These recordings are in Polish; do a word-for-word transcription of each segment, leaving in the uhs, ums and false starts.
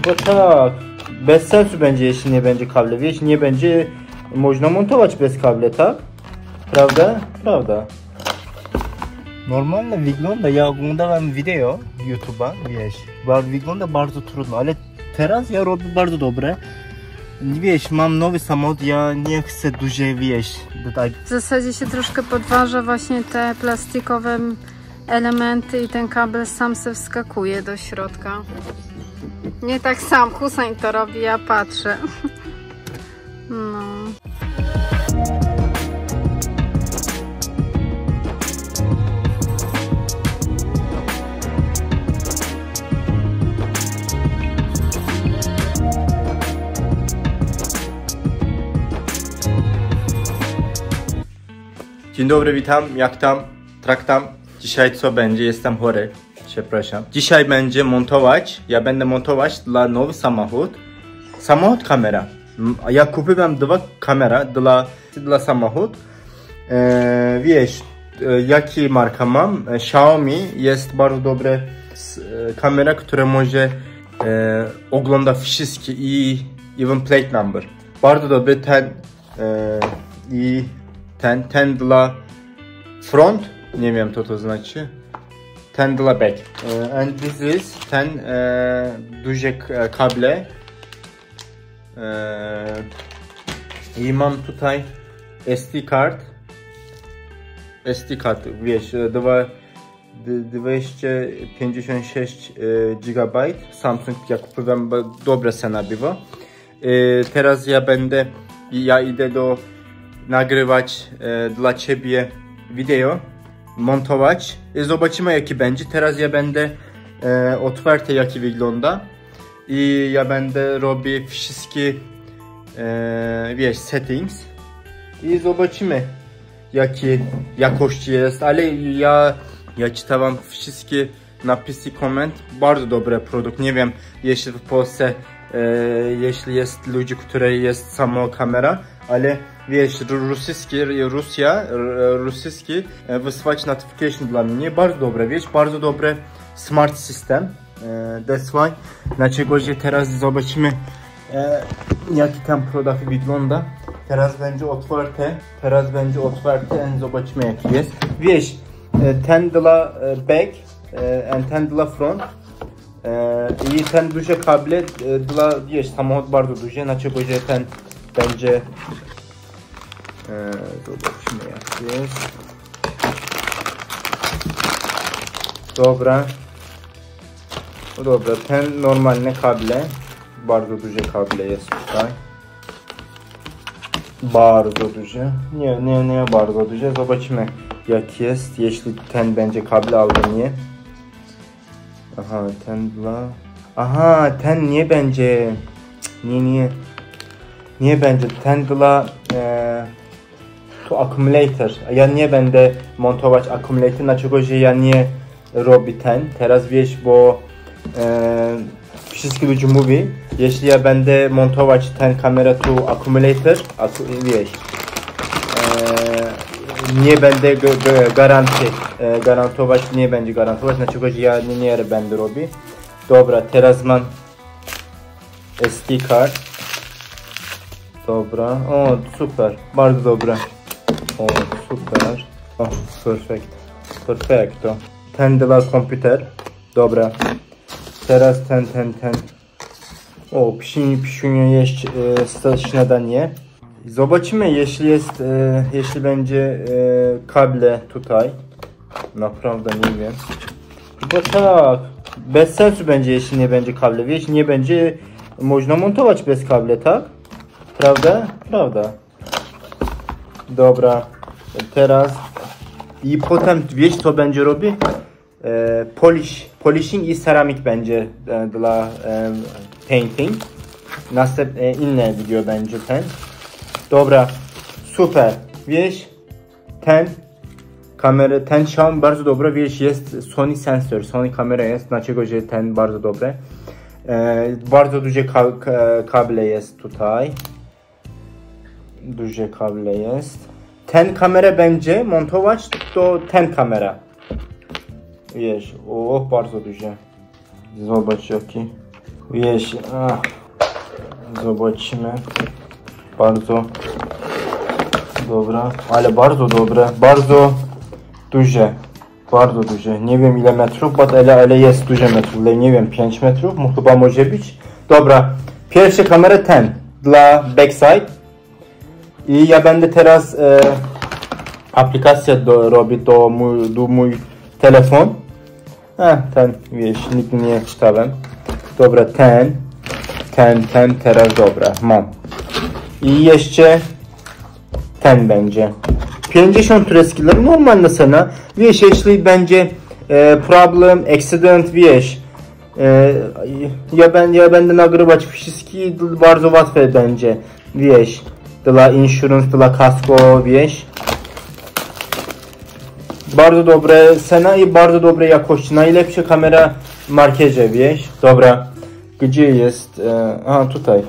Bo tak, bez sensu będzie, jeśli nie będzie kabla. Wiesz, nie będzie można montować bez kabla, tak? Prawda? Prawda. Normalnie wygląda, ja oglądałem wideo YouTube'a, wiesz, wygląda bardzo trudno, ale teraz ja robię bardzo dobre. Wiesz, mam nowy samochód, ja nie chcę dłużej, wiesz, tutaj. W zasadzie się troszkę podważa właśnie te plastikowe elementy i ten kabel sam se wskakuje do środka. Nie tak sam Hussein to robi, ja patrzę. No. Dzień dobry, witam, jak tam, trak tam. Dzisiaj co będzie, jestem chory, przepraszam. Dzisiaj będzie montować, ja będę montować dla nowy samochód. Samochód kamera. Ja kupiłem dwa kamera dla, dla samochód. E, wiesz, e, jaki marka mam? E, Xiaomi jest bardzo dobra e, kamera, która może e, ogląda wszystkie i even plate number. Bardzo dobry ten e, i ten, ten dla front, nie wiem co to znaczy, ten dla back. Uh, and this is ten uh, duże kable. Uh, I mam tutaj S D card. S D card, wiesz, dwieście pięćdziesiąt sześć gigabajt. Samsung, jak kupiłem, dobra cena była. Uh, teraz ja będę, ja idę do nagrywać e, dla ciebie wideo, montować i zobaczymy jaki będzie. Teraz ja będę e, otwarty jaki wygląda i ja będę robić wszystkie e, wiesz, settings i zobaczymy jakie jakości jest, ale ja, ja czytałem wszystkie napisy, koment, bardzo dobry produkt. Nie wiem, jeśli w Polsce e, jeśli jest ludzi, które jest sama kamera, ale wiesz, rosyjski, Rosja, rosyjski wysłać notification dla mnie, bardzo dobre, wiesz, bardzo dobre smart system. That's why, dlaczego, że teraz zobaczymy jaki tam produkt wygląda. Teraz będzie otwarte, teraz będzie otwarte i zobaczymy jaki jest. Wiesz, ten dla back and ten dla front. I ten duże kable dla, wiesz, samochód bardzo duży, dlaczego, że ten będzie. Zobaczmy jak jest. Dobra. No dobra, ten normalne kable. Bardzo duże kable jest tutaj. Bardzo duże. Nie, nie, nie bardzo duże. Zobaczmy jak jest, jeśli ten będzie kable albo nie. Aha, ten dla... Aha, ten nie będzie. Nie, nie. Nie będzie. Ten dla... E... To akumulator. Ja nie będę montować akumulator, dlaczego, że ja nie robię ten. Teraz wiesz, bo e, wszyscy ludzie mówią, jeśli ja będę montować ten kamerę tu akumulator, aku, wiesz, e, nie będę gwaranty, e, garantować, nie będzie garantować, dlaczego, że ja nie, nie będę robić. Dobra, teraz mam S D card. Dobra, o super, bardzo dobre. O, super. O, perfekt. Perfekto. Ten dla komputer. Dobra. Teraz ten, ten, ten. O, psi, psiunie jeść e, śniadanie. Zobaczymy, jeśli jest, e, jeśli będzie e, kable tutaj. Naprawdę nie wiem. Bo tak, bez sensu będzie, jeśli nie będzie kable. Wiesz, nie będzie można montować bez kable, tak? Prawda? Prawda. Dobra, teraz i potem wiesz co będzie robić? E, polish, polishing i ceramic będzie e, dla e, painting. Następne inne video będzie ten. Dobra, super. Wiesz, ten kamera, ten Xiaomi bardzo dobre, wiesz, jest Sony sensor, Sony kamera jest, dlaczego, że ten bardzo dobre. E, bardzo duże ka kable jest tutaj. Duże kable jest. Ten kamerę będzie montować, to ten kamera. Wiesz, o, bardzo duże. Zobacz jaki. Wiesz, a, zobaczymy. Bardzo dobra, ale bardzo dobre, bardzo duże, bardzo duże. Nie wiem ile metrów, ale, ale jest duże metrów, ale nie wiem, pięć metrów chyba może być. Dobra, pierwsza kamera ten dla backside i ja będę teraz e, aplikację do, robić do mój, do mój telefon. A, ten, wiesz, nigdy nie czytałem. Dobra, ten, ten, ten, teraz dobra, mam. I jeszcze ten będzie. pięćdziesiąt kilo, normalna cena. Wiesz, jeśli będzie e, problem, accident, wiesz, e, ja, ben, ja będę nagrywać wszystkie, bardzo łatwe będzie, wiesz, dla insurance, dla kasko, wiesz. Bardzo dobre cena i bardzo dobre jakości. Najlepsza kamera w markecie, wiesz. Dobra, gdzie jest? E, a, tutaj.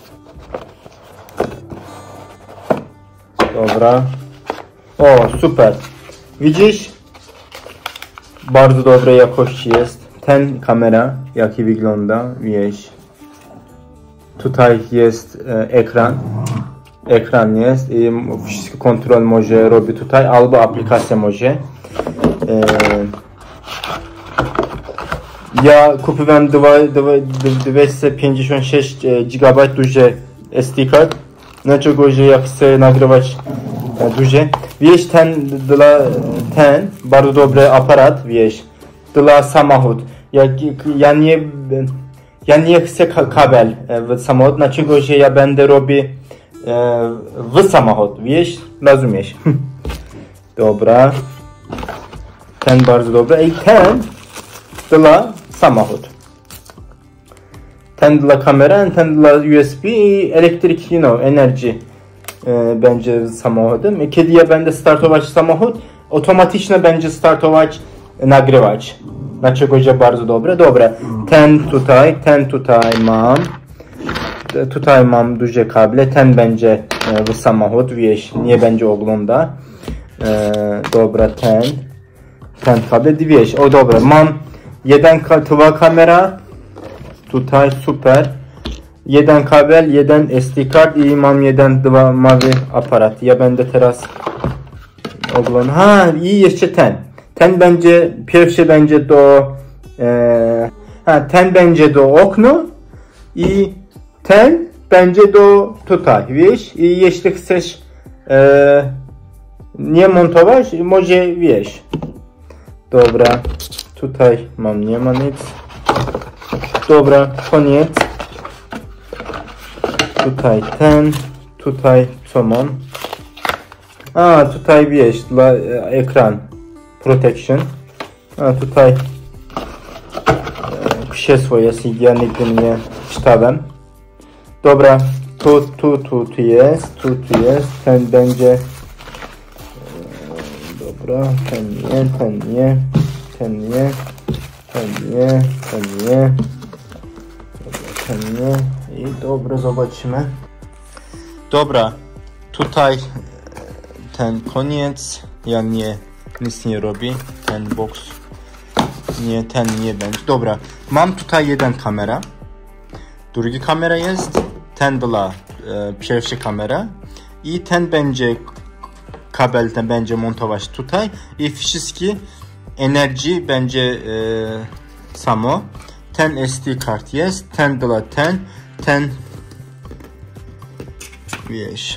Dobra. O, super. Widzisz? Bardzo dobrej jakości jest. Ten kamera, jaki wygląda, wiesz. Tutaj jest e, ekran. Ekran jest i wszystko kontrol może robić tutaj, albo aplikacja może. E, ja kupiłem dwieście pięćdziesiąt sześć giga duże S D card. Dlaczego, że ja chcę nagrywać e, duże. Wiesz, ten dla ten bardzo dobry aparat, wiesz, dla samochód. Jak ja nie ja nie chcę kabel w samochód, dlaczego, że ja będę robić e, w samochód, wiesz, rozumiesz? Dobra. Ten bardzo dobry i ten dla samochód. Ten dla kamery, ten dla U S B i elektryk, you know, energy e, będzie samochodem. I kiedy ja będę startować samochód, automatycznie będzie startować, nagrywać. Dlaczego, że bardzo dobre. Dobra, ten tutaj, ten tutaj mam. Tutaj mam duże kable, ten będzie e, w samochód, wiesz, nie będzie ogląda. E, dobra, ten. Ten kabel, wiesz, o dobra, mam jeden, dwa kamera. Tutaj super. Jeden kabel, jeden S D card i mam jeden, dwa mały aparat. Ja będę teraz oglądał. Ha, i jeszcze ten. Ten będzie, pierwszy będzie do, e, ha, ten będzie do okna i ten będzie do tutaj, wiesz? I jeśli chcesz e, nie montować, może wiesz. Dobra, tutaj mam, nie ma nic. Dobra, koniec. Tutaj ten, tutaj co mam? A, tutaj wiesz, dla e, ekran protection. A tutaj e, krzesło jest i ja nigdy nie czytałem. Dobra, tu, tu, tu, tu jest, tu, tu jest, ten będzie. E, dobra, ten nie, ten nie, ten nie, ten nie, ten nie. Ten nie. I dobra, zobaczymy. Dobra, tutaj ten koniec. Ja nie, nic nie robię. Ten box. Nie, ten nie będzie. Dobra, mam tutaj jeden kamera. Drugi kamera jest. Ten dla e, pierwsza kamera. I ten będzie kabel, ten będzie montować tutaj. I wszystkie energy będzie e, samo. Ten S D card jest, ten dla ten, ten wiesz,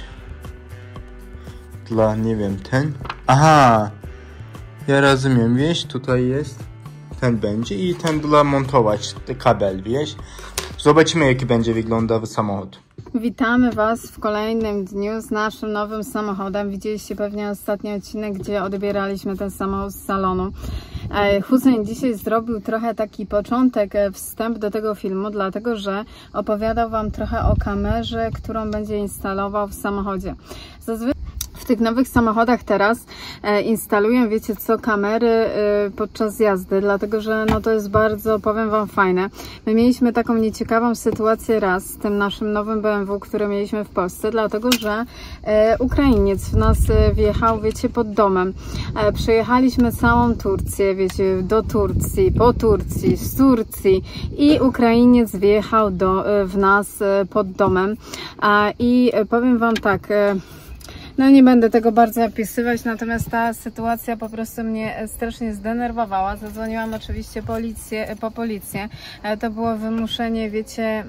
dla nie wiem, ten. Aha, ja rozumiem, wiesz, tutaj jest, ten będzie i ten dla montować kabel, wiesz. Zobaczymy, jaki będzie wyglądał samochód. Witamy Was w kolejnym dniu z naszym nowym samochodem. Widzieliście pewnie ostatni odcinek, gdzie odbieraliśmy ten samochód z salonu. Hussein dzisiaj zrobił trochę taki początek, wstęp do tego filmu, dlatego że opowiadał Wam trochę o kamerze, którą będzie instalował w samochodzie. Zazwy tych nowych samochodach teraz e, instaluję, wiecie co, kamery e, podczas jazdy, dlatego że no to jest bardzo, powiem wam, fajne. My mieliśmy taką nieciekawą sytuację raz z tym naszym nowym B M W, który mieliśmy w Polsce, dlatego że e, Ukrainiec w nas e, wjechał, wiecie, pod domem. E, przejechaliśmy całą Turcję, wiecie, do Turcji, po Turcji, z Turcji i Ukrainiec wjechał do, e, w nas e, pod domem. A, I e, powiem wam tak, e, no nie będę tego bardzo opisywać, natomiast ta sytuacja po prostu mnie strasznie zdenerwowała. Zadzwoniłam oczywiście policję, po policję. To było wymuszenie, wiecie,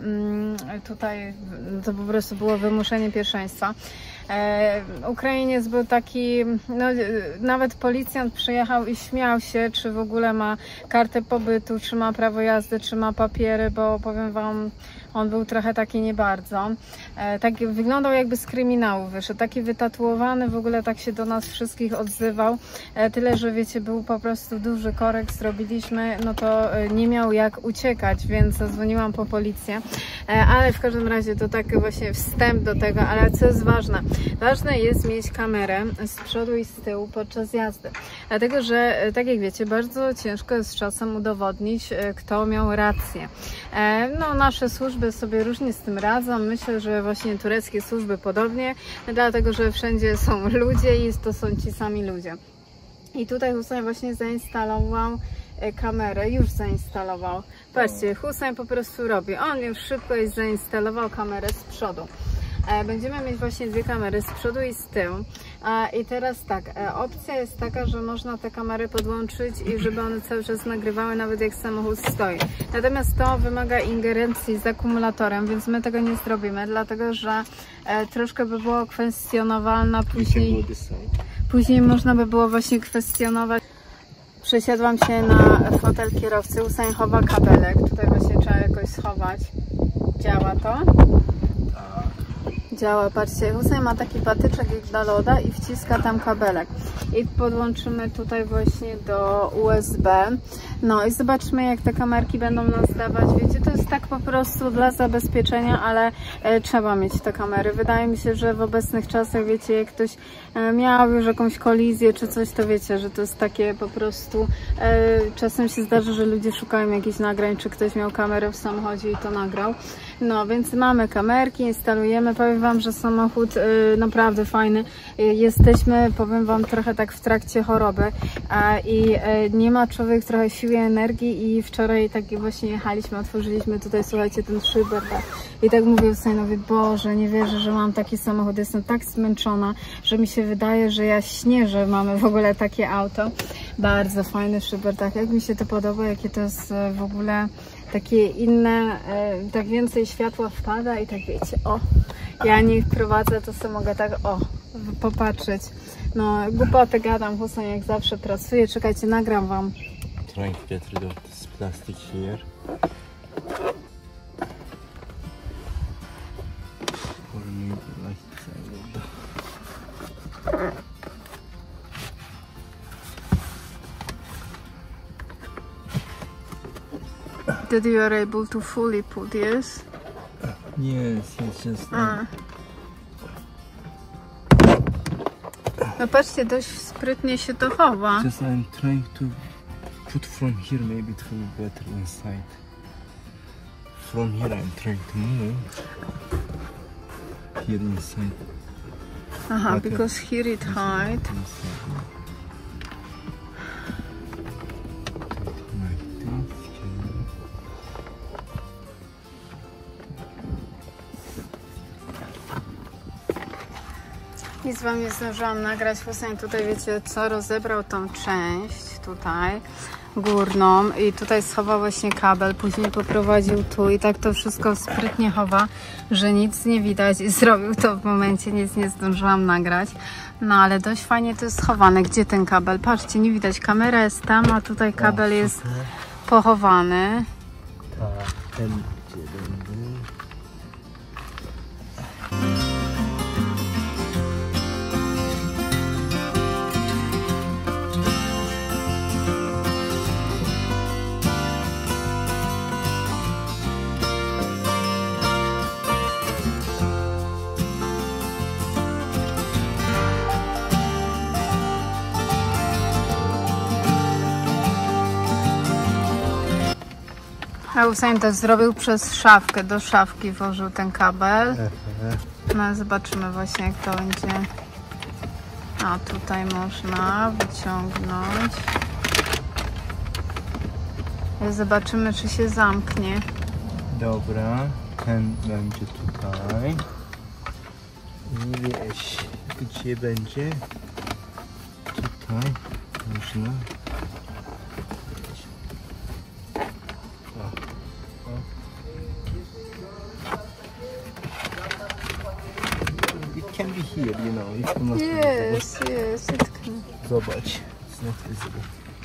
tutaj to po prostu było wymuszenie pierwszeństwa. E, Ukrainiec był taki, no, nawet policjant przyjechał i śmiał się, czy w ogóle ma kartę pobytu, czy ma prawo jazdy, czy ma papiery, bo powiem wam, on był trochę taki nie bardzo. E, tak wyglądał, jakby z kryminału wyszedł, taki wytatuowany, w ogóle tak się do nas wszystkich odzywał. E, tyle, że wiecie, był po prostu duży korek, zrobiliśmy, no to e, nie miał jak uciekać, więc zadzwoniłam po policję. E, ale w każdym razie to tak właśnie wstęp do tego, ale co jest ważne? Ważne jest mieć kamerę z przodu i z tyłu podczas jazdy. Dlatego, że tak jak wiecie, bardzo ciężko jest czasem udowodnić, kto miał rację. No, nasze służby sobie różnie z tym radzą. Myślę, że właśnie tureckie służby podobnie, dlatego, że wszędzie są ludzie i to są ci sami ludzie. I tutaj Hussein właśnie zainstalował kamerę, już zainstalował. Patrzcie, Hussein po prostu robi. On już szybko jest zainstalował kamerę z przodu. Będziemy mieć właśnie dwie kamery z przodu i z tyłu. I teraz tak, opcja jest taka, że można te kamery podłączyć i żeby one cały czas nagrywały, nawet jak samochód stoi. Natomiast to wymaga ingerencji z akumulatorem, więc my tego nie zrobimy, dlatego że troszkę by było kwestionowalne później. Później można by było właśnie kwestionować. Przesiadłam się na fotel kierowcy, Hussein chowa kabelek. Tutaj właśnie trzeba jakoś schować. Działa to? Działa, patrzcie, Hussein ma taki patyczek jak dla loda i wciska tam kabelek. I podłączymy tutaj właśnie do U S B. No i zobaczmy, jak te kamerki będą nas dawać. Wiecie, to jest tak po prostu dla zabezpieczenia, ale e, trzeba mieć te kamery. Wydaje mi się, że w obecnych czasach, wiecie, jak ktoś e, miał już jakąś kolizję czy coś, to wiecie, że to jest takie po prostu... E, czasem się zdarza, że ludzie szukają jakichś nagrań, czy ktoś miał kamerę w samochodzie i to nagrał. No, więc mamy kamerki, instalujemy. Powiem wam, że samochód y, naprawdę fajny. Y, jesteśmy, powiem wam, trochę tak w trakcie choroby a, i y, nie ma człowiek trochę siły i energii i wczoraj tak właśnie jechaliśmy, otworzyliśmy tutaj, słuchajcie, ten szyber i tak mówię Husseinowi, Boże, nie wierzę, że mam taki samochód, jestem tak zmęczona, że mi się wydaje, że ja śnię, że mamy w ogóle takie auto. Bardzo fajny szyber, tak jak mi się to podoba, jakie to jest w ogóle takie inne, tak więcej światła wpada i tak wiecie, o, ja nie prowadzę, to sobie mogę tak, o, popatrzeć. No, głupoty gadam, Hussein jak zawsze pracuje, czekajcie, nagram wam. Trying to get rid of this plastic here. Or maybe like That you are able to fully put, yes? Yes, it's just... A. No patrzcie, dość sprytnie się to chowa. Just I'm trying to put from here, maybe it will be better inside. From here I'm trying to move. Here inside. Aha, Better. because here it hide. Nic wam nie zdążyłam nagrać. Hussein tutaj, wiecie co, rozebrał tą część tutaj górną i tutaj schował właśnie kabel, później poprowadził tu i tak to wszystko sprytnie chowa, że nic nie widać i zrobił to w momencie, nic nie zdążyłam nagrać. No ale dość fajnie to jest schowane. Gdzie ten kabel? Patrzcie, nie widać, kamera jest tam, a tutaj kabel jest pochowany. Tak, ten gdzie będzie. A Hussein to zrobił przez szafkę, do szafki włożył ten kabel. No zobaczymy właśnie jak to będzie. A tutaj można wyciągnąć. I zobaczymy czy się zamknie. Dobra, ten będzie tutaj. I wiesz, gdzie będzie? Tutaj można. It can be here, you know. It will not Yes, yes, it can. Zobacz, it's not visible.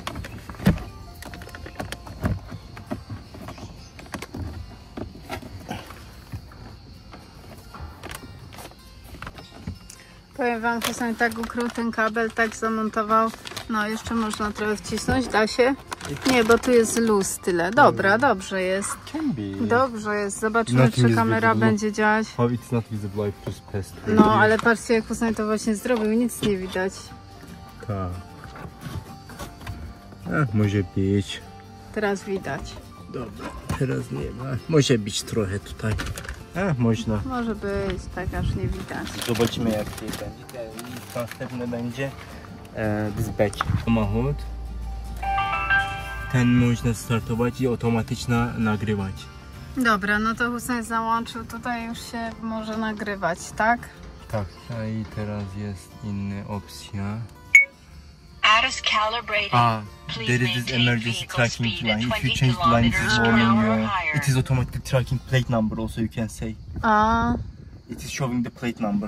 Powiem wam, Hussein tak ukrył ten kabel, tak zamontował. No jeszcze można trochę wcisnąć, da się? Nie, bo tu jest luz tyle. Dobra, dobrze jest. Can be. Dobrze jest. Zobaczymy Nothing czy is kamera visible. będzie działać. How it's not visible, I just passed. No ale patrzcie jak Hussein to właśnie zrobił, nic nie widać. Tak. A, może być. Teraz widać. Dobra, teraz nie ma. Może być trochę tutaj. A, można. Może być, tak aż nie widać. Zobaczymy jak to będzie. I następne będzie e, dispatch. Samochód. Ten można startować i automatycznie nagrywać. Dobra, no to Hussein załączył, tutaj już się może nagrywać, tak? Tak, a i teraz jest inna opcja. Addis calibrating. Ah, Please there is this maintain emergency vehicle tracking speed at line. If you twenty change the line, it's kilometers per warning hour or you. higher. It is automatic tracking plate number also, you can say. A, It is showing the plate number.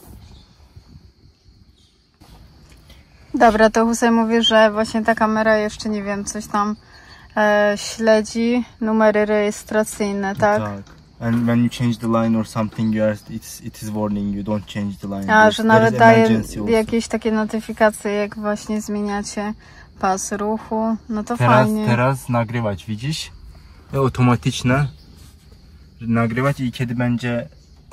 dobra, to Hussein mówi, że właśnie ta kamera jeszcze nie wiem, coś tam e, śledzi numery rejestracyjne, tak? And when you change the line or something, you are, it's, it is warning you, don't change the line. A, There's- że there nawet is daje emergency also. jakieś takie notyfikacje, jak właśnie zmieniacie pas ruchu. No to Teraz, fajnie. teraz nagrywać, widzisz? Automatyczne. Nagrywać i kiedy będzie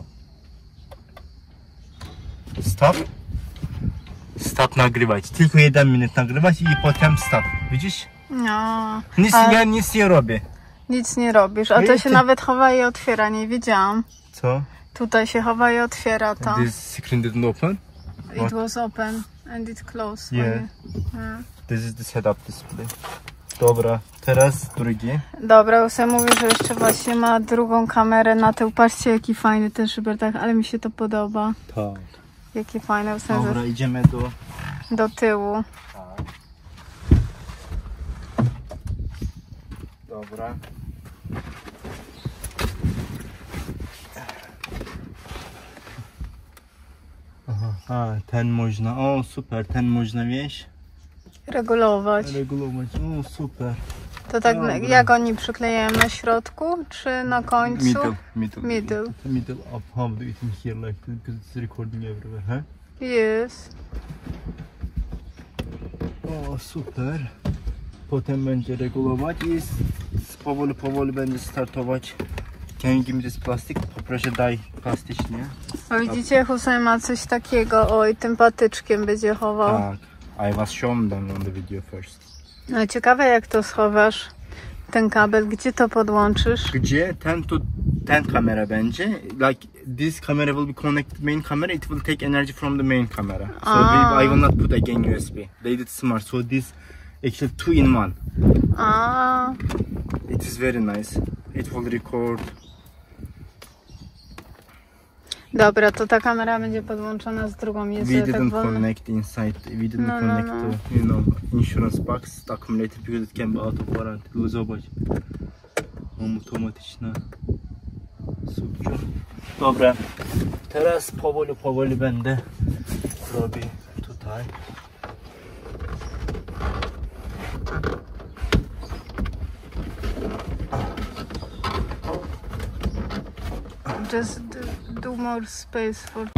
stop, stop nagrywać. Tylko jeden minut nagrywać i potem stop. Widzisz? No, Nic, A- ja nic nie robię. nic nie robisz. A No to i się ty- nawet chowa i otwiera, nie wiedziałam. Co? Tutaj się chowa i otwiera to. This screen didn't open. It was open and it closed. Yeah. Yeah. This is the setup display. Dobra, teraz drugi. Dobra, Hussein mówi, że jeszcze właśnie ma drugą kamerę na tył. Patrzcie jaki fajny ten szyberdach, ale mi się to podoba. Tak. Jakie fajne Hussein Dobra, idziemy do... do tyłu. Tak. Dobra. Aha, a, ten można, o super, ten można wieść, Regulować. regulować, o super. To tak Dobra. jak oni przyklejają na środku, czy na końcu? Middle, middle. Middle. Middle up, how do it in here like this, because it's recording everywhere, huh? Yes. O, super. Potem będzie regulować i s- s- powoli, powoli będzie startować. Can you give me this plastic? Poproszę daj plastycznie. O, widzicie, Hussein ma coś takiego. Oj, tym patyczkiem będzie chował. Tak. I was shown them on the video first. No ciekawe jak to schowasz. Ten kabel, gdzie to podłączysz? Gdzie ten to ten kamera będzie? Like this camera will be connected to main camera. It will take energy from the main camera. So Ah. we, I will not put again U S B. They did smart. So this actually two in one. A, It is very nice. It will record. dobra, to ta kamera będzie podłączona z drugą. Jest We tak didn't wolno. connect inside. We didn't No, no, connect no. to you know insurance box accumulator because it can be out of warranty. Tylko zobacz. Automatyczna. Super. Dobra. Teraz powoli, powoli będę robił tutaj. Just do, do more space for...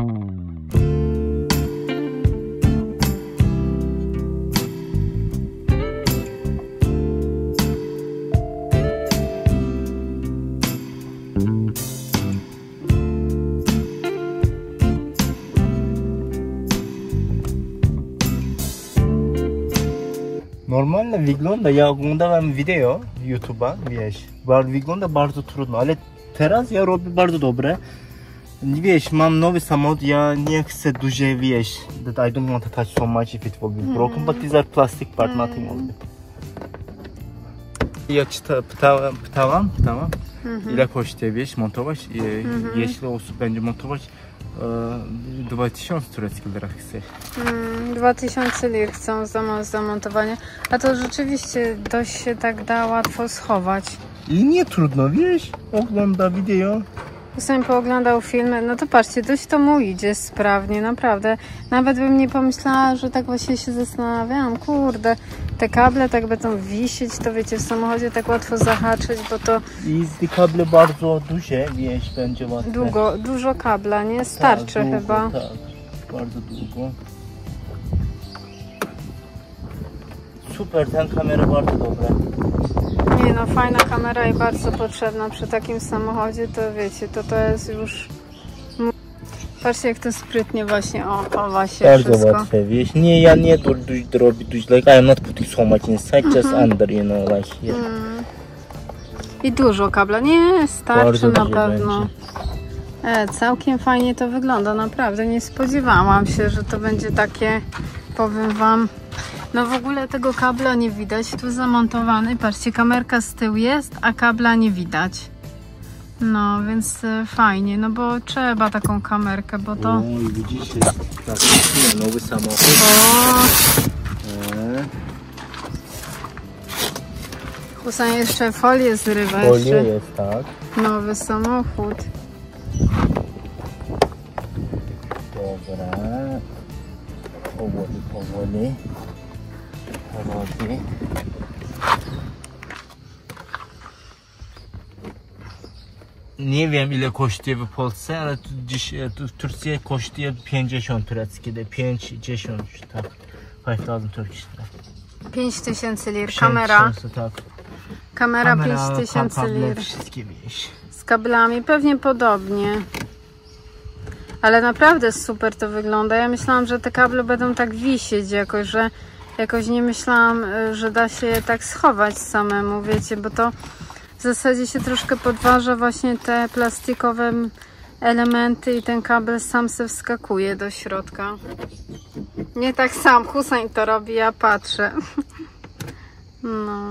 Normalnie wygląda, ja oglądałem wideo YouTube'a, wiesz, wygląda bardzo trudno, ale teraz ja robię bardzo dobre. Wiesz, mam nowy samochód, ja nie chcę dłużej, wiesz, that I don't want to touch so much if it will be broken, but these are plastic part, nothing will be. Ja czyta, pytałam, pytałam, pytałam mm-hmm. ile kosztuje, wiesz, montować, I, mm-hmm. jeśli osób będzie montować, e, dwa tysiące tureckich lirach chce. Mm, dwa tysiące lir chcą za zamontowanie, a to rzeczywiście dość się tak da łatwo schować. I nie trudno, wiesz, ogląda wideo. Sam pooglądał filmy, no to patrzcie, dość to mu idzie sprawnie, naprawdę. Nawet bym nie pomyślała, że tak właśnie się zastanawiałam, kurde, te kable tak będą wisieć, to wiecie, w samochodzie tak łatwo zahaczyć, bo to... I te kable bardzo duże, wiesz, będzie łatwo. Długo, dużo kabla, nie? Starczy tak, długo, chyba. Tak, bardzo długo. Super, ta kamera bardzo dobra. Nie no, fajna kamera i bardzo potrzebna przy takim samochodzie, to wiecie, to to jest już... Patrzcie jak to sprytnie właśnie o, chowa się bardzo wszystko. Łatwe, wiesz, nie, ja nie do robię dużo, like I am not putting so much inside, just mm-hmm. under, you know, like here. Mm. I dużo kabla, nie, starczy na pewno. E, całkiem fajnie to wygląda, naprawdę, nie spodziewałam się, że to będzie takie, powiem wam... No w ogóle tego kabla nie widać, tu zamontowany, patrzcie, kamerka z tyłu jest, a kabla nie widać. No, więc e, fajnie, no bo trzeba taką kamerkę, bo to... O, i widzicie, tak, nowy samochód. O! E. Husan jeszcze folię zrywa. Folię jeszcze. jest, tak. Nowy samochód. Dobra. Powoli, powoli. Robi. Nie wiem ile kosztuje w Polsce, ale tu, dziś, tu w Turcji kosztuje pięćdziesiąt tureckie, pięćdziesiąt, tak. pięć tysięcy Turkish lira. pięć tysięcy lir, kamera. Tak. Kamera, pięć tysięcy lir. Wszystkie wieś. Z kablami pewnie podobnie. Ale naprawdę super to wygląda. Ja myślałam, że te kable będą tak wisieć jakoś, że jakoś nie myślałam, że da się je tak schować samemu, wiecie, bo to w zasadzie się troszkę podważa właśnie te plastikowe elementy i ten kabel sam se wskakuje do środka. Nie tak sam Husain to robi, ja patrzę. No.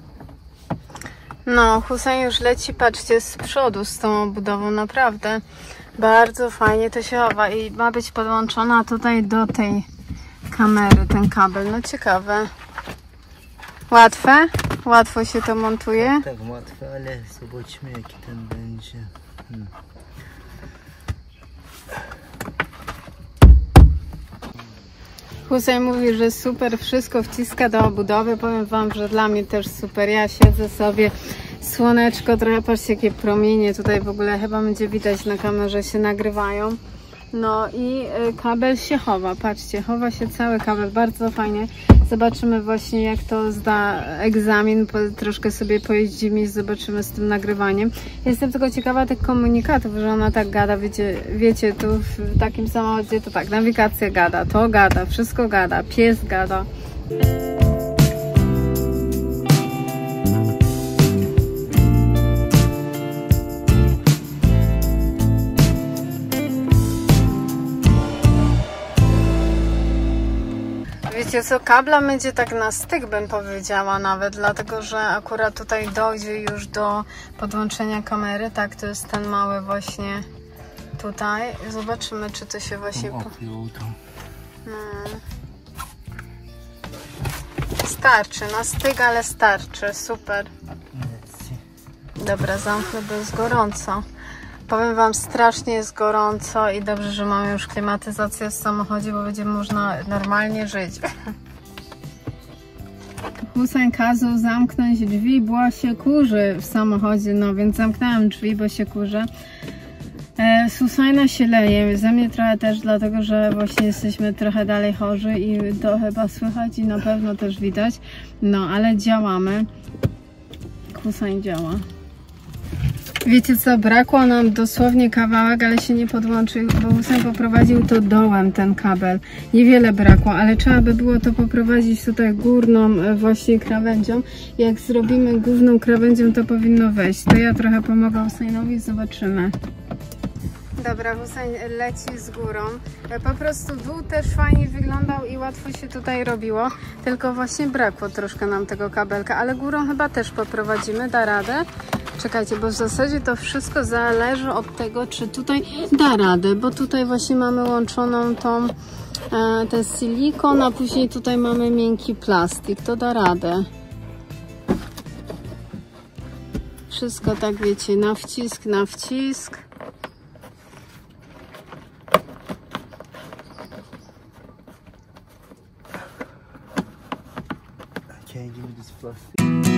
No, Husain już leci, patrzcie, z przodu z tą obudową, naprawdę. Bardzo fajnie to się chowa i ma być podłączona tutaj do tej kamery ten kabel. No ciekawe. Łatwe? Łatwo się to montuje? Tak, łatwe, ale zobaczmy jaki ten będzie. Hmm. Husain mówi, że super, wszystko wciska do obudowy. Powiem wam, że dla mnie też super. Ja siedzę sobie, słoneczko, trochę patrzcie jakie promienie tutaj w ogóle chyba będzie widać na kamerze, się nagrywają. No i kabel się chowa, patrzcie, chowa się cały kabel, bardzo fajnie. Zobaczymy właśnie jak to zda egzamin, troszkę sobie pojeździmy i zobaczymy z tym nagrywaniem. Jestem tylko ciekawa tych komunikatów, że ona tak gada, wiecie, wiecie tu w takim samochodzie to tak, nawigacja gada, to gada, wszystko gada, pies gada. Wiecie co, kabla będzie tak na styk, bym powiedziała nawet, dlatego że akurat tutaj dojdzie już do podłączenia kamery, tak, to jest ten mały właśnie tutaj. Zobaczymy, czy to się właśnie... Po... Hmm. Starczy, na styk, ale starczy, super. Dobra, zamknę, bo jest gorąco. Powiem wam, strasznie jest gorąco i dobrze, że mamy już klimatyzację w samochodzie, bo będzie można normalnie żyć. Husain kazał zamknąć drzwi, bo się kurzy w samochodzie, no więc zamknęłam drzwi, bo się kurzy. E, z Husaina się leje, ze mnie trochę też, dlatego że właśnie jesteśmy trochę dalej chorzy i to chyba słychać i na pewno też widać. No, ale działamy. Husain działa. Wiecie co, brakło nam dosłownie kawałek, ale się nie podłączył, bo Hussein poprowadził to dołem ten kabel. Niewiele brakło, ale trzeba by było to poprowadzić tutaj górną właśnie krawędzią. Jak zrobimy główną krawędzią, to powinno wejść. To ja trochę pomogę Husseinowi, zobaczymy. Dobra, Hussein leci z górą. Po prostu dół też fajnie wyglądał i łatwo się tutaj robiło, tylko właśnie brakło troszkę nam tego kabelka, ale górą chyba też poprowadzimy, da radę. Czekajcie, bo w zasadzie to wszystko zależy od tego, czy tutaj da radę, bo tutaj właśnie mamy łączoną tą e, ten silikon, a później tutaj mamy miękki plastik, to da radę. Wszystko tak wiecie, na wcisk, na wcisk. Can you give me this plastic?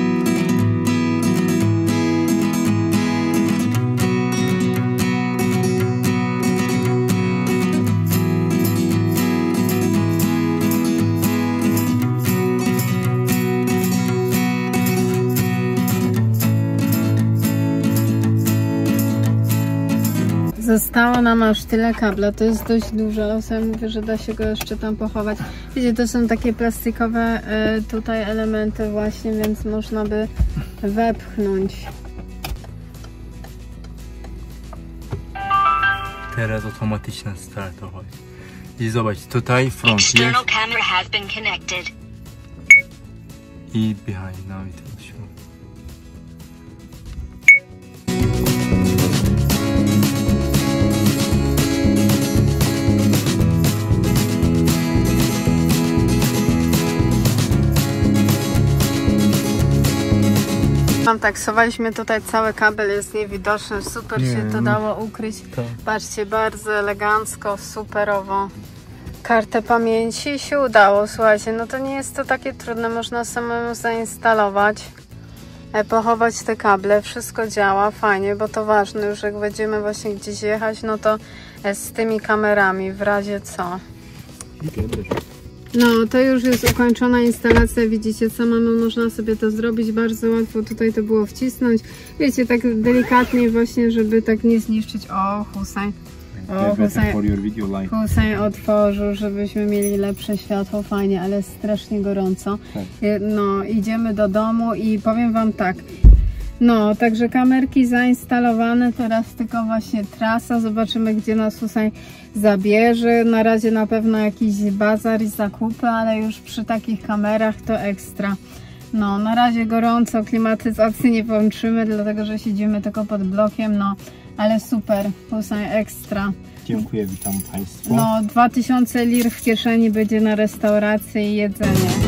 Zostało nam aż tyle kabla, to jest dość dużo, ale sobie mówię, że da się go jeszcze tam pochować. Wiecie, to są takie plastikowe y, tutaj elementy właśnie, więc można by wepchnąć. Teraz automatycznie startować. I zobacz, tutaj front jest. External camera has been connected. I behind, now it will show. Mam tak, schowaliśmy tutaj cały kabel, jest niewidoczny, super Nie, się to no. dało ukryć. Tak. Patrzcie, bardzo elegancko, superowo. Kartę pamięci się udało, słuchajcie, no to nie jest to takie trudne, można samemu zainstalować, pochować te kable, wszystko działa fajnie, bo to ważne, już jak będziemy właśnie gdzieś jechać, no to z tymi kamerami, w razie co. No, to już jest ukończona instalacja, widzicie, samemu można sobie to zrobić, bardzo łatwo tutaj to było wcisnąć, wiecie, tak delikatnie właśnie, żeby tak nie zniszczyć. O, Hussein, o, Hussein, Hussein otworzył, żebyśmy mieli lepsze światło, fajnie, ale strasznie gorąco. Tak. No, idziemy do domu i powiem wam tak, no, także kamerki zainstalowane, teraz tylko właśnie trasa, zobaczymy, gdzie nas Hussein zabierze. Na razie na pewno jakiś bazar i zakupy, ale już przy takich kamerach to ekstra. No, na razie gorąco, klimatyzacji nie włączymy, dlatego że siedzimy tylko pod blokiem, no, ale super, Hussein, ekstra. Dziękuję, witam Państwa. No, dwa tysiące lir w kieszeni będzie na restaurację i jedzenie.